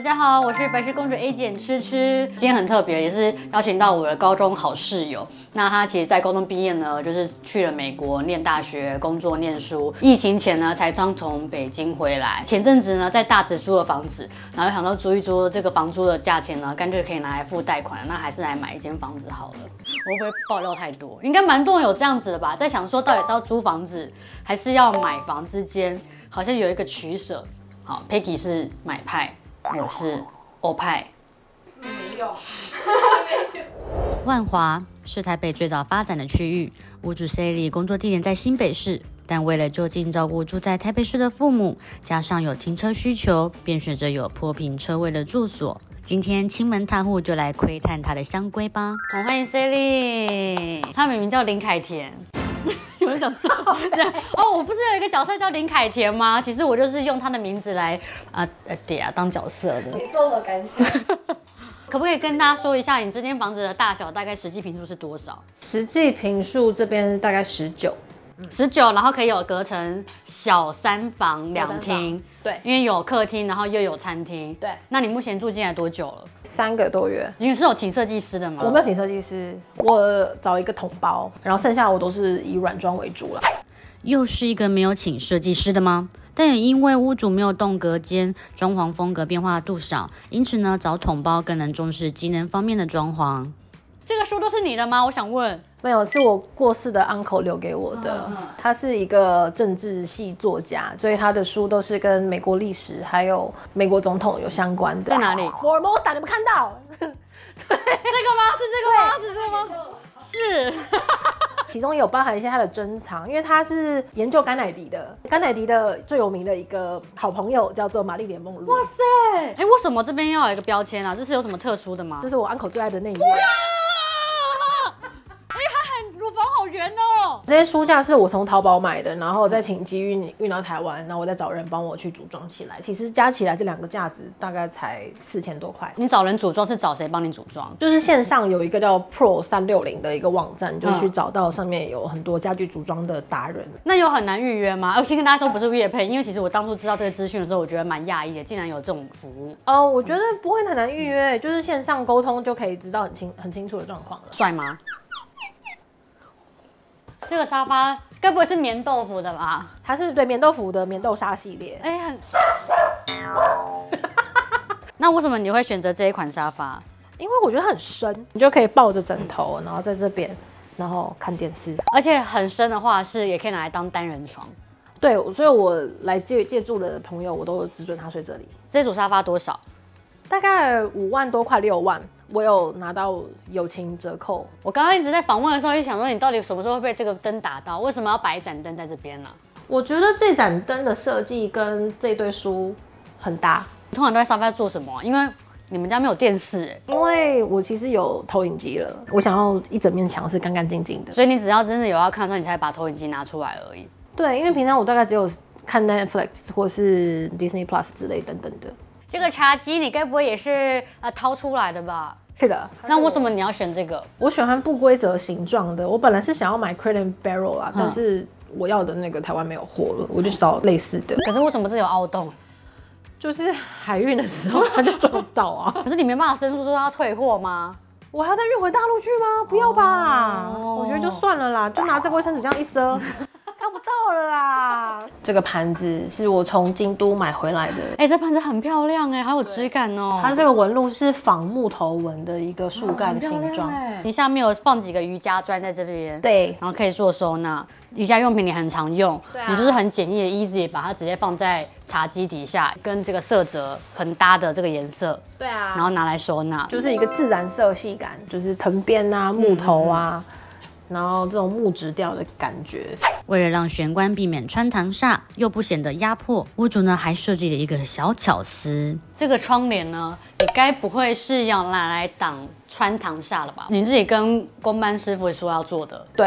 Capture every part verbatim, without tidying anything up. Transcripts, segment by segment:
大家好，我是白雪公主 A 简吃吃。今天很特别，也是邀请到我的高中好室友。那他其实，在高中毕业呢，就是去了美国念大学、工作、念书。疫情前呢，才刚从北京回来。前阵子呢，在大直租了房子，然后想到租一租这个房租的价钱呢，干脆可以拿来付贷款，那还是来买一间房子好了。我会不会爆料太多？应该蛮多人有这样子的吧？在想说，到底是要租房子，还是要买房之间，好像有一个取舍。好 ，Peggy 是买派。我是欧派， 没有。 万华是台北最早发展的区域，屋主 Sally 工作地点在新北市，但为了就近照顾住在台北市的父母，加上有停车需求，便选择有坡平车位的住所。今天亲门踏户就来窥探他的香闺吧。我欢迎 Sally， 他明明叫林凯田。有没有想到？哦，我不是有一个角色叫林凯田吗？其实我就是用他的名字来啊呃对啊当角色的。 你作何感想？ 可不可以跟大家说一下，你这间房子的大小大概实际坪数是多少？ 实际坪数这边大概十九， 十九，然后可以有隔成小三房两厅， 对， 因为有客厅，然后又有餐厅， 对。 那你目前住进来多久了？ 三个多月。 你是有请设计师的吗？ 我没有请设计师，我找一个统包，然后剩下我都是以软装为主啦。 又是一个没有请设计师的吗？但也因为屋主没有动隔间，装潢风格变化度少，因此呢，找统包更能重视机能方面的装潢。这个书都是你的吗？我想问。 没有，是我过世的 uncle 留给我的。嗯嗯、他是一个政治系作家，所以他的书都是跟美国历史还有美国总统有相关的。 在哪里 ？Formosa， 你们看到？对，这个吗？是这个吗？是这个吗？是。 其中也有包含一些他的珍藏，因为他是研究甘乃迪的。甘乃迪的最有名的一个好朋友叫做玛丽莲梦露。 哇塞！哎、欸，为什么这边要有一个标签啊？这是有什么特殊的吗？ 这是我 uncle 最爱的那一页。 乳房好圆哦！ 这些书架是我从淘宝买的，然后再请机运运到台湾，然后我再找人帮我去组装起来。其实加起来这两个架子大概才四千多块。 你找人组装是找谁帮你组装？ 就是线上有一个叫 Pro 三六零的一个网站，就去找到上面有很多家具组装的达人。嗯、 那有很难预约吗？我先跟大家说不是业配，因为其实我当初知道这个资讯的时候，我觉得蛮讶异的，竟然有这种服务。 哦，我觉得不会很难预约，就是线上沟通就可以知道很清很清楚的状况了。 帅吗？这个沙发该不会是棉豆腐的吧？ 它是对棉豆腐的棉豆沙系列。哎、欸，很。 那为什么你会选择这一款沙发？ 因为我觉得很深，你就可以抱着枕头，然后在这边，然后看电视。 而且很深的话是也可以拿来当单人床。 对，所以我来借借住的朋友，我都只准他睡这里。 这组沙发多少？ 大概五万多块，六万。我有拿到友情折扣。 我刚刚一直在访问的时候，就想说你到底什么时候会被这个灯打到？为什么要摆一盏灯在这边呢、啊？ 我觉得这盏灯的设计跟这堆书很搭。 你通常都在沙发做什么、啊？因为你们家没有电视、欸， 因为我其实有投影机了，我想要一整面墙是干干净净的， 所以你只要真的有要看的时候，你才把投影机拿出来而已。 对，因为平常我大概只有看 Netflix 或是 Disney Plus 之类等等的。 这个茶几你该不会也是呃掏出来的吧？ 是的。 那为什么你要选这个？ 我喜欢不规则形状的。我本来是想要买 Crate and Barrel 啦，嗯、但是我要的那个台湾没有货了，我就找类似的。 可是为什么这有凹洞？ 就是海运的时候它就撞到啊。 可是你没办法申诉说要退货吗？ 我还要再运回大陆去吗？不要吧，哦、我觉得就算了啦，就拿这个卫生纸这样一遮。看不到了啦！这个盘子是我从京都买回来的。 哎、欸，这盘子很漂亮哎，好有质感哦。 它这个纹路是仿木头纹的一个树干的形状。 你下面有放几个瑜伽砖在这边， 对， 然后可以做收纳。瑜伽用品你很常用，啊、你就是很简易的 easy 把它直接放在茶几底下，跟这个色泽很搭的这个颜色。 对啊， 然后拿来收纳， 就是一个自然色系感，就是藤编啊、木头啊。嗯然后这种木质调的感觉， 为了让玄关避免穿堂煞，又不显得压迫，屋主呢还设计了一个小巧思。这个窗帘呢，你该不会是要拿来挡穿堂煞了吧？你自己跟工班师傅说要做的。 对，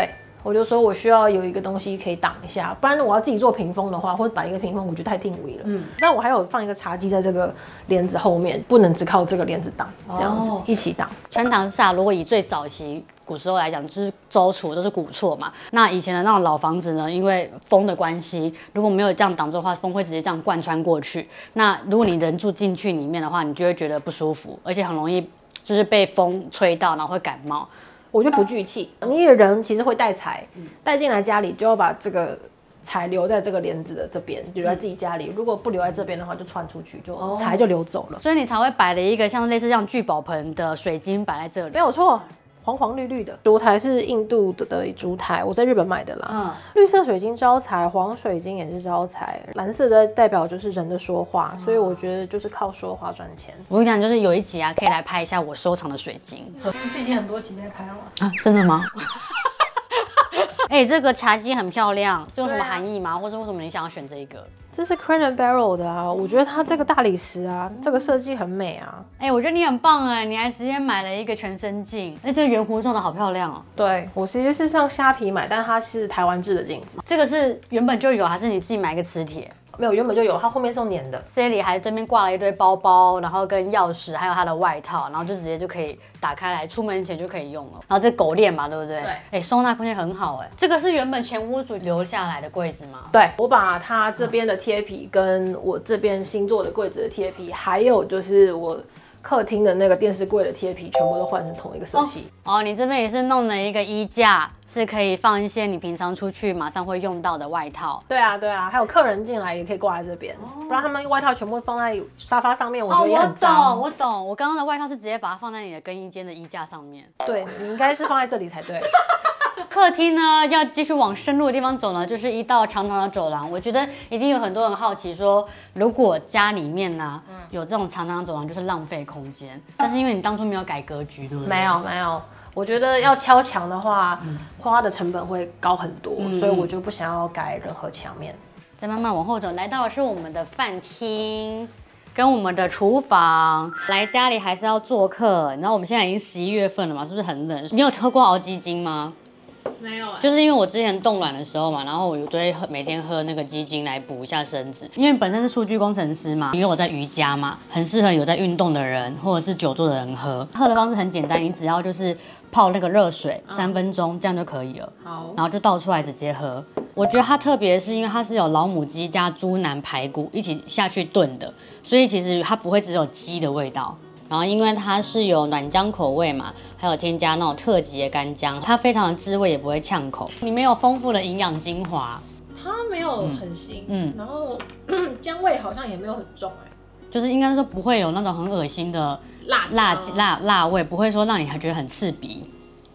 我就说我需要有一个东西可以挡一下，不然我要自己做屏风的话，或者摆一个屏风，我觉得太定位了。嗯，但我还有放一个茶几在这个帘子后面，不能只靠这个帘子挡，这样子、哦、一起挡。 穿堂下，如果以最早期古时候来讲，就是周楚都是古厝嘛。那以前的那种老房子呢，因为风的关系，如果没有这样挡住的话，风会直接这样贯穿过去。那如果你人住进去里面的话，你就会觉得不舒服，而且很容易就是被风吹到，然后会感冒。 我就不聚气，你的人其实会带财，带进来家里就要把这个财留在这个帘子的这边，留在自己家里。如果不留在这边的话，就窜出去，就财就流走了。 所以你才会摆了一个像类似像聚宝盆的水晶摆在这里。 没有错。黄黄绿绿的烛台是印度的的烛台，我在日本买的啦。嗯，绿色水晶招财，黄水晶也是招财，蓝色的代表就是人的说话，嗯、所以我觉得就是靠说话赚钱。 我跟你讲，就是有一集啊，可以来拍一下我收藏的水晶。 是已经很多集在拍了吗？ 啊，真的吗？哎、欸，这个茶几很漂亮，这有什么含义吗？啊、或是为什么你想要选这一个？ 这是 Crate and Barrel 的啊，我觉得它这个大理石啊，这个设计很美啊。 哎、欸，我觉得你很棒哎，你还直接买了一个全身镜，哎，这个圆弧做的好漂亮哦。 对，我其实是上虾皮买，但它是台湾制的镜子。 这个是原本就有，还是你自己买一个磁铁？ 没有，原本就有，它后面是用粘的。 这里还这边挂了一堆包包，然后跟钥匙，还有它的外套，然后就直接就可以打开来，出门前就可以用了。然后这狗链嘛，对不对？对。哎、欸，收纳空间很好哎。这个是原本前屋主留下来的柜子吗？ 对，我把它这边的贴皮跟我这边新做的柜子的贴皮，还有就是我客厅的那个电视柜的贴皮，全部都换成同一个色系。 哦，哦你这边也是弄了一个衣架，是可以放一些你平常出去马上会用到的外套。 对啊，对啊，还有客人进来也可以挂在这边，哦、不然他们外套全部放在沙发上面，我觉得也很脏。 哦，我懂，我懂。我刚刚的外套是直接把它放在你的更衣间的衣架上面。 对，你应该是放在这里才对。 客厅呢，要继续往深入的地方走呢，就是一道长长的走廊。我觉得一定有很多人好奇说，如果家里面呢、嗯、有这种长长的走廊，就是浪费空间。但是因为你当初没有改格局，对不对？ 没有，没有。我觉得要敲墙的话，嗯、花的成本会高很多，嗯、所以我就不想要改任何墙面。 再慢慢往后走，来到的是我们的饭厅。跟我们的厨房，来家里还是要做客。然后我们现在已经十一月份了嘛，是不是很冷？你有喝过熬鸡精吗？ 没有、欸， 就是因为我之前冻卵的时候嘛，然后我就会每天喝那个鸡精来补一下身子。因为本身是数据工程师嘛，因为我在瑜伽嘛，很适合有在运动的人或者是久坐的人喝。喝的方式很简单，你只要就是泡那个热水三、嗯、分钟，这样就可以了。好，然后就倒出来直接喝。我觉得它特别是因为它是有老母鸡加猪腩排骨一起下去炖的，所以其实它不会只有鸡的味道。然后因为它是有暖姜口味嘛，还有添加那种特级的干姜，它非常的滋味，也不会呛口。里面有丰富的营养精华， 它没有很腥，嗯，然后姜味好像也没有很重哎、 欸，就是应该说不会有那种很恶心的辣辣辣辣味，不会说让你觉得很刺鼻。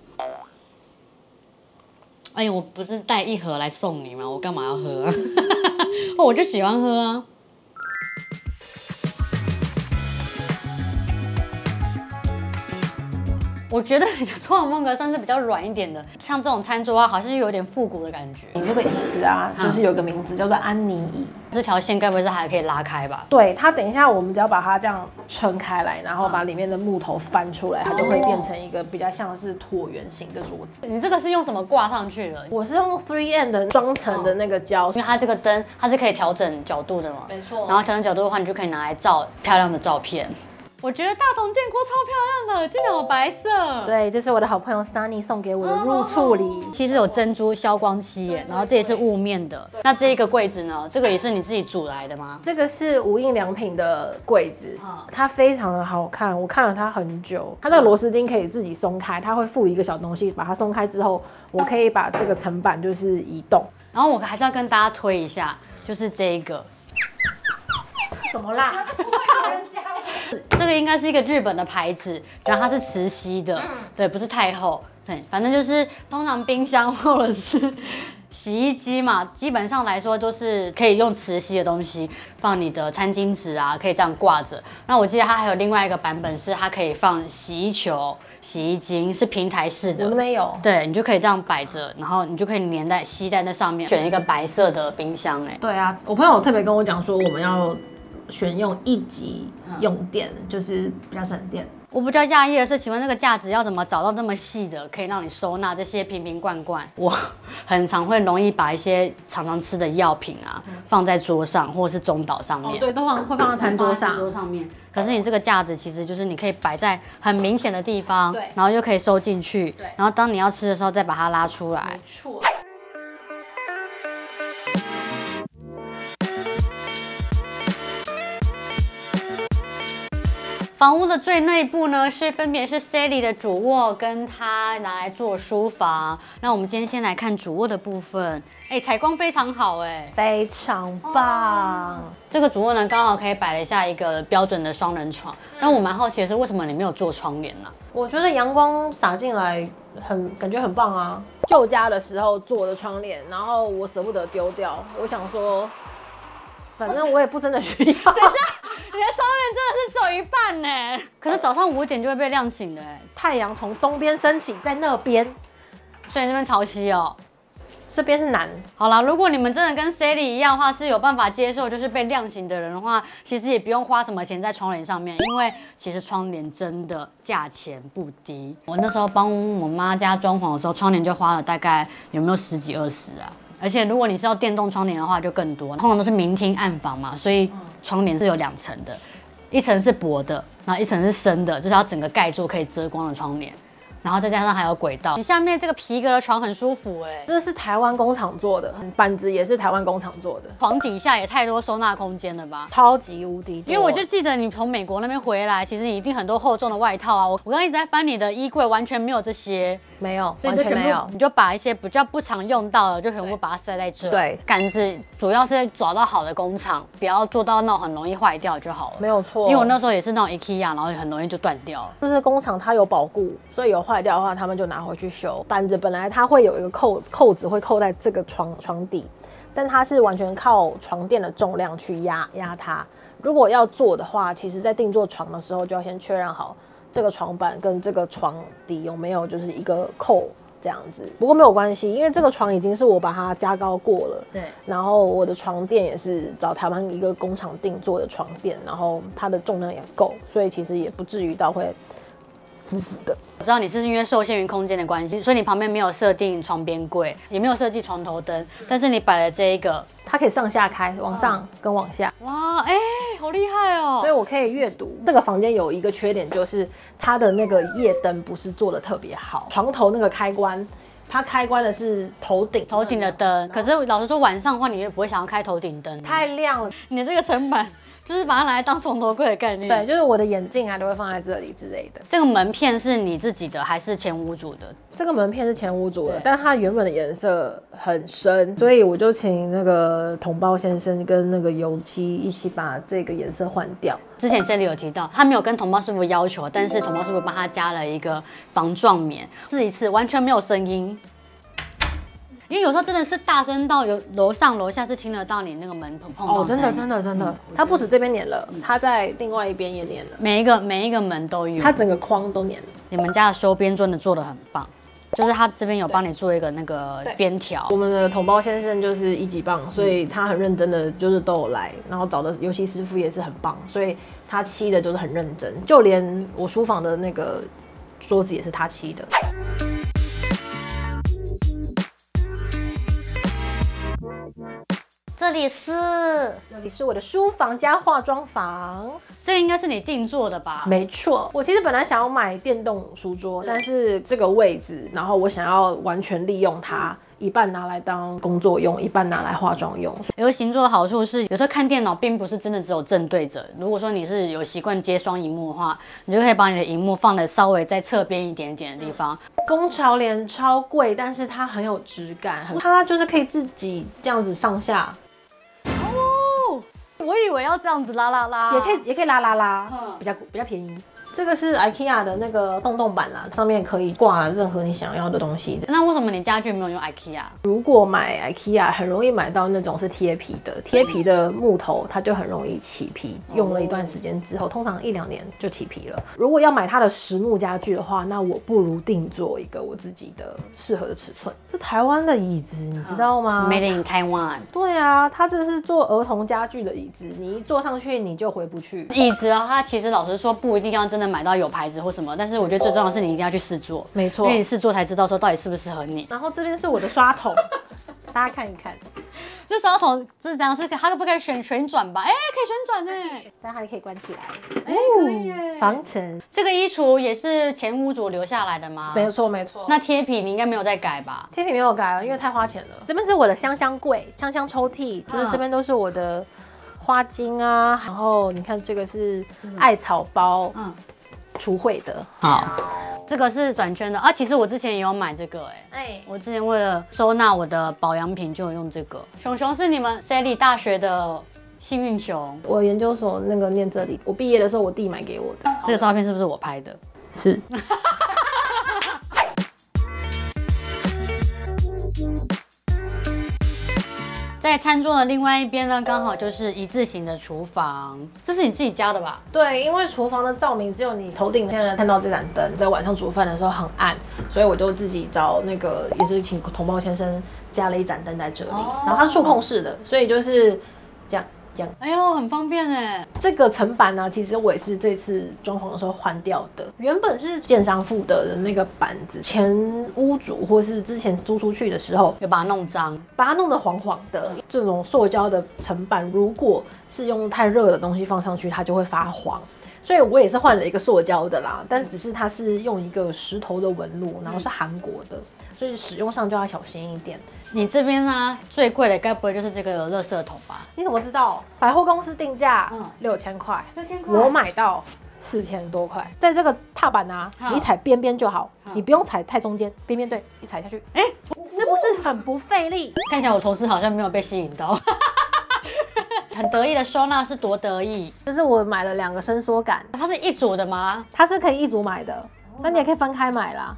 哎呀，我不是带一盒来送你吗？我干嘛要喝啊？我就喜欢喝啊。我觉得你的装潢风格算是比较软一点的，像这种餐桌啊，好像有点复古的感觉。 你这个椅子啊，就是有个名字叫做安妮椅。 这条线该不会是还可以拉开吧？ 对，它等一下我们只要把它这样撑开来，然后把里面的木头翻出来，它就会变成一个比较像是椭圆形的桌子。 你这个是用什么挂上去的？ 我是用 三 M 的双层的那个胶， 因为它这个灯它是可以调整角度的嘛。 没错。 然后调整角度的话，你就可以拿来照漂亮的照片。我觉得大同电锅超漂亮的，竟然有白色。 对，这是我的好朋友 Sunny 送给我的入厝礼。 其实有珍珠消光漆耶，然后这也是雾面的。那这一个柜子呢？这个也是你自己组来的吗？ 这个是无印良品的柜子，它非常的好看，我看了它很久。它那个螺丝钉可以自己松开，它会附一个小东西，把它松开之后，我可以把这个层板就是移动。 然后我还是要跟大家推一下，就是这一个。 什么啦？ 这个应该是一个日本的牌子，然后它是磁吸的，对，不是太厚，对，反正就是通常冰箱或者是洗衣机嘛，基本上来说都是可以用磁吸的东西放你的餐巾纸啊，可以这样挂着。那我记得它还有另外一个版本是它可以放洗衣球、洗衣精，是平台式的。 我都没有。 对，你就可以这样摆着，然后你就可以粘在吸在那上面。选一个白色的冰箱、欸，哎。 对啊，我朋友特别跟我讲说，我们要选用一级用电，就是比较省电。 我比较讶异的是，请问那个架子要怎么找到这么细的，可以让你收纳这些瓶瓶罐罐？我很常会容易把一些常常吃的药品啊放在桌上，或者是中岛上面。 哦，对，都放会放在餐桌上。餐桌上面。可是你这个架子其实就是你可以摆在很明显的地方， 对， 然后又可以收进去， 对， 然后当你要吃的时候再把它拉出来。 没错。 房屋的最内部呢，是分别是 Sally 的主卧，跟她拿来做书房。那我们今天先来看主卧的部分，哎，采光非常好，哎， 非常棒。哦， 这个主卧呢，刚好可以摆了下一个标准的双人床。但我蛮好奇的是，为什么你没有做窗帘呢？ 我觉得阳光洒进来很感觉很棒啊。旧家的时候做的窗帘，然后我舍不得丢掉，我想说，反正我也不真的需要。 等一下。你的窗帘真的是只有一半呢，可是早上五点就会被亮醒的哎。 太阳从东边升起，在那边， 所以那边潮汐哦。 这边是南。 好啦，如果你们真的跟 Sally 一样的话，是有办法接受就是被亮醒的人的话，其实也不用花什么钱在窗帘上面，因为其实窗帘真的价钱不低。我那时候帮我妈家装潢的时候，窗帘就花了大概有没有十几二十啊？而且如果你是要电动窗帘的话，就更多。通常都是明厅暗房嘛，所以窗帘是有两层的，一层是薄的，然后一层是深的，就是要整个盖住可以遮光的窗帘。然后再加上还有轨道，你下面这个皮革的床很舒服哎， 这是台湾工厂做的，板子也是台湾工厂做的， 床底下也太多收纳空间了吧， 超级无敌多。 因为我就记得你从美国那边回来，其实你一定很多厚重的外套啊，我我刚一直在翻你的衣柜，完全没有这些， 没有， 所以完全没有，你就把一些比较不常用到的，就全部把它塞在这。 对， 杆子主要是找到好的工厂，不要做到那种很容易坏掉就好了。 没有错， 因为我那时候也是那种 IKEA， 然后很容易就断掉了。 就是工厂它有保固，所以有坏掉的话，他们就拿回去修。板子本来它会有一个扣扣子会扣在这个床床底，但它是完全靠床垫的重量去压压它。如果要做的话，其实在定做床的时候就要先确认好这个床板跟这个床底有没有就是一个扣这样子。不过没有关系，因为这个床已经是我把它加高过了。 对。然后我的床垫也是找台湾一个工厂定做的床垫，然后它的重量也够，所以其实也不至于到会浮浮的。 我知道你是因为受限于空间的关系，所以你旁边没有设定床边柜，也没有设计床头灯，但是你摆了这一个， 它可以上下开，往上跟往下。 哇，哎、欸，好厉害哦！ 所以我可以阅读。这个房间有一个缺点，就是它的那个夜灯不是做的特别好，床头那个开关。它开关的是头顶头顶的灯，可是老实说晚上的话，你也不会想要开头顶灯， 太亮了。 你的这个层板就是把它拿来当床头柜的概念。 对，就是我的眼镜啊都会放在这里之类的。 这个门片是你自己的还是前屋主的？ 这个门片是前屋主的，但它原本的颜色很深，所以我就请那个统包先生跟那个油漆一起把这个颜色换掉。 之前 Sally 有提到，他没有跟统包师傅要求，但是统包师傅帮他加了一个防撞棉，试一次完全没有声音。因为有时候真的是大声到有楼上楼下是听得到你那个门碰到。 哦，真的真的真的，嗯、它不止这边粘了，它在另外一边也粘了， 每一个每一个门都有， 它整个框都粘了。 你们家的收边真的做得很棒，就是他这边有帮你做一个那个边条。 我们的统包先生就是一级棒，所以他很认真的就是都有来，然后找的油漆师傅也是很棒，所以他漆的就是很认真，就连我书房的那个桌子也是他漆的。 这里是这里是我的书房加化妆房， 这应该是你定做的吧？ 没错，我其实本来想要买电动书桌，但是这个位置，然后我想要完全利用它。一半拿来当工作用，一半拿来化妆用。 有个行座的好处是，有时候看电脑并不是真的只有正对着。如果说你是有习惯接双萤幕的话，你就可以把你的萤幕放的稍微在侧边一点点的地方。 蜂巢帘超贵，但是它很有质感，它就是可以自己这样子上下。 哦，我以为要这样子拉拉拉， 也可以也可以拉拉拉，嗯、比较比较便宜。这个是 IKEA 的那个洞洞板啦，上面可以挂任何你想要的东西。 那为什么你家具没有用 IKEA？ 如果买 IKEA 很容易买到那种是贴皮的，贴皮的木头它就很容易起皮，用了一段时间之后，通常一两年就起皮了。如果要买它的实木家具的话，那我不如定做一个我自己的适合的尺寸。这台湾的椅子你知道吗 ？Made in Taiwan。 对啊，它这是做儿童家具的椅子，你一坐上去你就回不去。 椅子的话，其实老实说不一定要真的能买到有牌子或什么，但是我觉得最重要的是你一定要去试做， 没错， 因为你试做才知道说到底适不适合你。 然后这边是我的刷头，大家看一看。 这刷头这这样是它可不可以旋旋转吧？哎、欸，可以旋转呢， 但它可以关起来。 哎、欸，可以耶。 防尘。这个衣橱也是前屋主留下来的吗？ 没错没错。 那贴皮你应该没有再改吧？ 贴皮没有改了，因为太花钱了。这边是我的香香柜、香香抽屉，就是这边都是我的花精啊。然后你看这个是艾草包，嗯，除秽的。 好。这个是转圈的啊，其实我之前也有买这个哎、欸，哎，我之前为了收纳我的保养品就有用这个。熊熊是你们 Sally 大学的幸运熊， 我研究所那个念这里，我毕业的时候我弟买给我的。 这个照片是不是我拍的？ 是。 在餐桌的另外一边呢，刚好就是一字形的厨房。这是你自己家的吧？ 对，因为厨房的照明只有你头顶现在看到这盏灯，在晚上煮饭的时候很暗，所以我就自己找那个也是请同胞先生加了一盏灯在这里，哦、然后它是触控式的，所以就是这样。 哎呦，很方便哎！ 这个层板呢，其实我也是这次装潢的时候换掉的。原本是建商附的那个板子，前屋主或是之前租出去的时候， 有把它弄脏， 把它弄得黄黄的。这种塑胶的层板，如果是用太热的东西放上去，它就会发黄。所以我也是换了一个塑胶的啦，但只是它是用一个石头的纹路，然后是韩国的，所以使用上就要小心一点。 你这边呢，最贵的该不会就是这个垃圾桶吧？ 你怎么知道？百货公司定价六千块，六千块，我买到四千多块。在这个踏板啊，你踩边边就好，你不用踩太中间，边边对，一踩下去，哎、欸，是不是很不费力？ 看起来我同事好像没有被吸引到。很得意的收纳是多得意， 就是我买了两个伸缩杆， 它是一组的吗？ 它是可以一组买的，那你也可以分开买啦。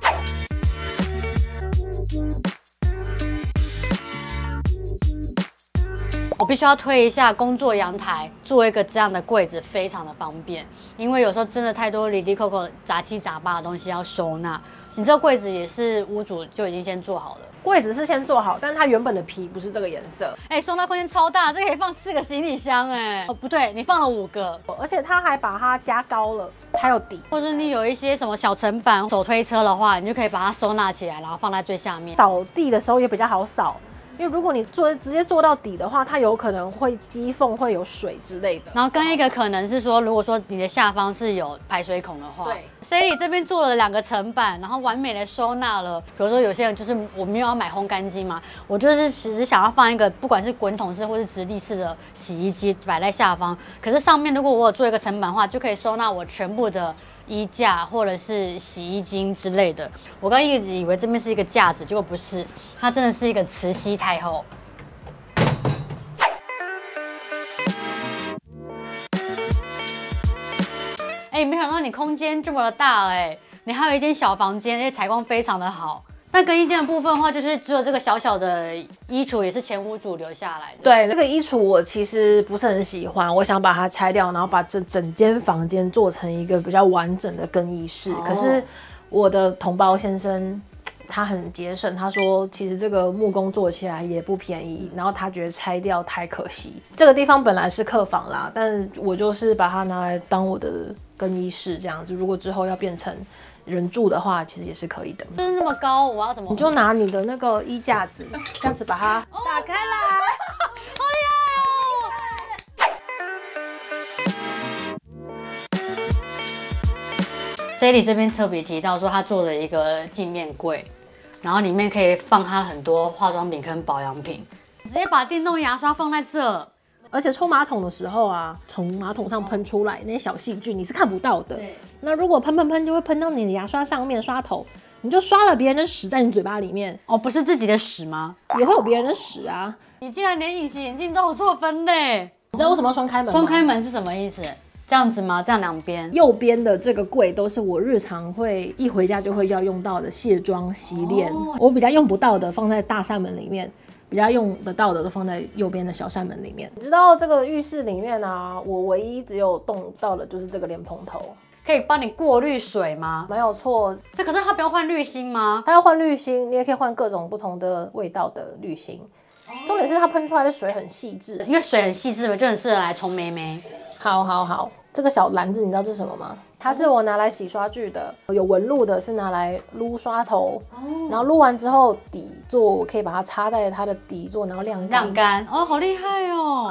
我必须要推一下工作阳台，做一个这样的柜子，非常的方便。因为有时候真的太多里里扣扣杂七杂八的东西要收纳，你这个柜子也是屋主就已经先做好了。 柜子是先做好，但是它原本的皮不是这个颜色。 哎、欸，收纳空间超大，这个可以放四个行李箱哎、欸。哦，不对，你放了五个， 而且它还把它加高了，还有底。 或者你有一些什么小层板、手推车的话，你就可以把它收纳起来，然后放在最下面。 扫地的时候也比较好扫。因为如果你做直接做到底的话，它有可能会积缝，会有水之类的。 然后跟一个可能是说，如果说你的下方是有排水孔的话， 对 ，Sally 这边做了两个层板，然后完美的收纳了。比如说有些人就是我没有要买烘干机嘛，我就是只是想要放一个不管是滚筒式或是直立式的洗衣机摆在下方，可是上面如果我有做一个层板的话，就可以收纳我全部的衣架或者是洗衣精之类的。我刚一直以为这边是一个架子，结果不是，它真的是一个慈禧太后。哎、欸，没想到你空间这么的大哎、欸，你还有一间小房间，而且采光非常的好。那更衣间的部分的话，就是只有这个小小的衣橱，也是前屋主留下来的。 对，那个衣橱我其实不是很喜欢，我想把它拆掉，然后把这整间房间做成一个比较完整的更衣室。哦、可是我的同胞先生他很节省，他说其实这个木工做起来也不便宜，然后他觉得拆掉太可惜。这个地方本来是客房啦，但我就是把它拿来当我的更衣室这样子。如果之后要变成人住的话，其实也是可以的。 就是那么高，我要怎么？ 你就拿你的那个衣架子，这样子把它打开来， 好厉害哦 ！Sally 这边特别提到说，他做了一个镜面柜，然后里面可以放他很多化妆品跟保养品，直接把电动牙刷放在这。 而且冲马桶的时候啊，从马桶上喷出来那些小细菌你是看不到的。 对。 那如果喷喷喷就会喷到你的牙刷上面，刷头，你就刷了别人的屎在你嘴巴里面。 哦，不是自己的屎吗？ 也会有别人的屎啊！ 你竟然连隐形眼镜都有做分类。 你知道为什么要双开门吗？ 双开门是什么意思？这样子吗？这样两边？ 右边的这个柜都是我日常会一回家就会要用到的卸妆洗脸，哦、我比较用不到的放在大扇门里面。比较用得到的都放在右边的小扇门里面。你知道这个浴室里面啊，我唯一只有动到的就是这个莲蓬头， 可以帮你过滤水吗？ 没有错。 这可是它不用换滤芯吗？ 它要换滤芯，你也可以换各种不同的味道的滤芯。哦、重点是它喷出来的水很细致， 因为水很细致嘛，就很适合来冲妹妹。 好好好， 这个小篮子你知道这是什么吗？它是我拿来洗刷具的，有纹路的是拿来撸刷头，哦、然后撸完之后底座我可以把它插在它的底座，然后晾干。 晾干哦，好厉害哦！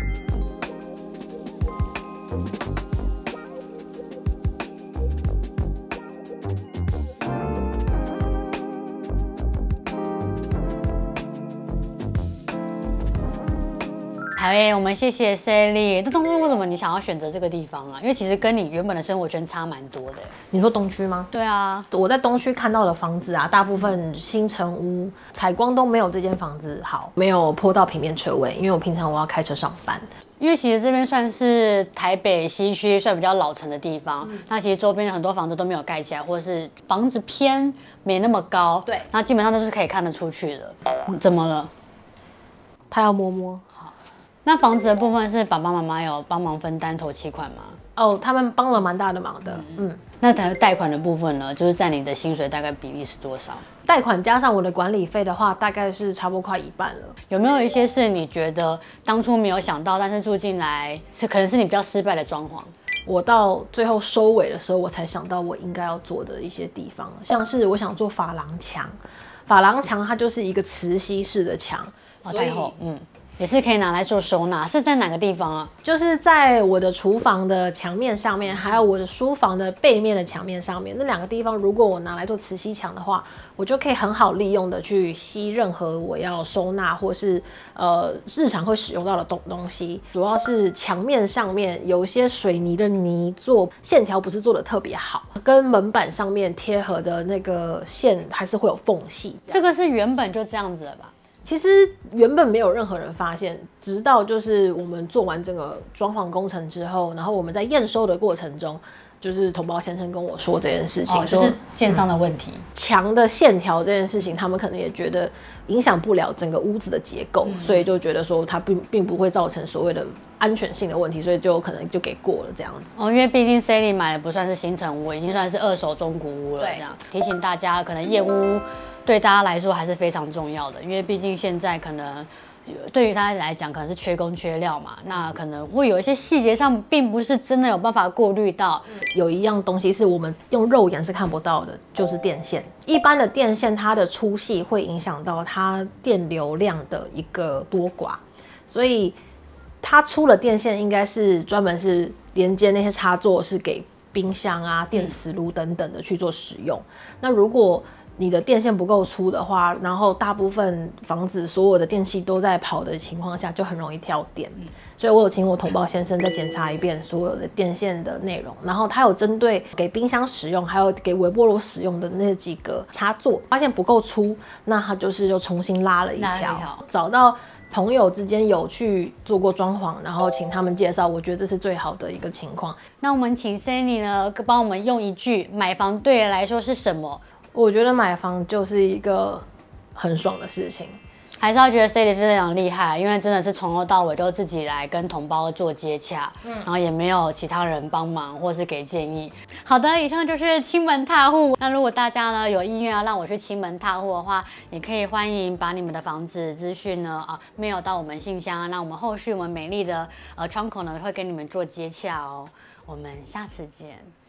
好耶，我们谢谢 Sally。那当初为什么你想要选择这个地方啊？因为其实跟你原本的生活圈差蛮多的。 你说东区吗？ 对啊， 我在东区看到的房子啊，大部分新城屋采光都没有这间房子好，没有坡道平面车位，因为我平常我要开车上班。 因为其实这边算是台北西区，算比较老城的地方。嗯、那其实周边很多房子都没有盖起来，或者是房子偏没那么高。对，那基本上都是可以看得出去的。嗯、怎么了？ 他要摸摸。 那房子的部分是爸爸妈妈有帮忙分担头期款吗？ 哦，他们帮了蛮大的忙的。嗯，嗯那贷贷款的部分呢，就是占你的薪水大概比例是多少？ 贷款加上我的管理费的话，大概是差不多快一半了。 有没有一些是你觉得当初没有想到，但是住进来是可能是你比较失败的装潢？ 我到最后收尾的时候，我才想到我应该要做的一些地方，像是我想做珐琅墙，珐琅墙它就是一个磁吸式的墙， 哦，太厚，嗯。也是可以拿来做收纳，是在哪个地方啊？ 就是在我的厨房的墙面上面，还有我的书房的背面的墙面上面，那两个地方，如果我拿来做磁吸墙的话，我就可以很好利用的去吸任何我要收纳或是呃日常会使用到的东东西。主要是墙面上面有一些水泥的泥做，线条不是做的特别好，跟门板上面贴合的那个线还是会有缝隙。 这个是原本就这样子了吧？ 其实原本没有任何人发现，直到就是我们做完整个装潢工程之后，然后我们在验收的过程中，就是统包先生跟我说这件事情， 哦、就是建商的问题， 墙、嗯、的线条这件事情，他们可能也觉得影响不了整个屋子的结构，嗯、所以就觉得说它并并不会造成所谓的安全性的问题，所以就可能就给过了这样子。 哦，因为毕竟 Sally 买的不算是新成屋，已经算是二手中古屋了，这样提醒大家，可能验屋对大家来说还是非常重要的，因为毕竟现在可能对于他来讲可能是缺工缺料嘛，那可能会有一些细节上并不是真的有办法过滤到。 有一样东西是我们用肉眼是看不到的，就是电线。一般的电线它的粗细会影响到它电流量的一个多寡，所以它出了电线应该是专门是连接那些插座，是给冰箱啊、电磁炉等等的去做使用。那如果你的电线不够粗的话，然后大部分房子所有的电器都在跑的情况下，就很容易跳电。所以我有请我统包先生再检查一遍所有的电线的内容，然后他有针对给冰箱使用，还有给微波炉使用的那几个插座，发现不够粗，那他就是又重新拉了一条，找到朋友之间有去做过装潢，然后请他们介绍，我觉得这是最好的一个情况。 那我们请 Sally 呢，帮我们用一句买房对你来说是什么？ 我觉得买房就是一个很爽的事情， 还是要觉得 Sally 非常厉害，因为真的是从头到尾都自己来跟同胞做接洽，嗯、然后也没有其他人帮忙或是给建议。好的，以上就是亲门踏户。那如果大家呢有意愿要让我去亲门踏户的话，也可以欢迎把你们的房子资讯呢啊 mail 到我们信箱，那我们后续我们美丽的呃窗口呢会跟你们做接洽哦。我们下次见。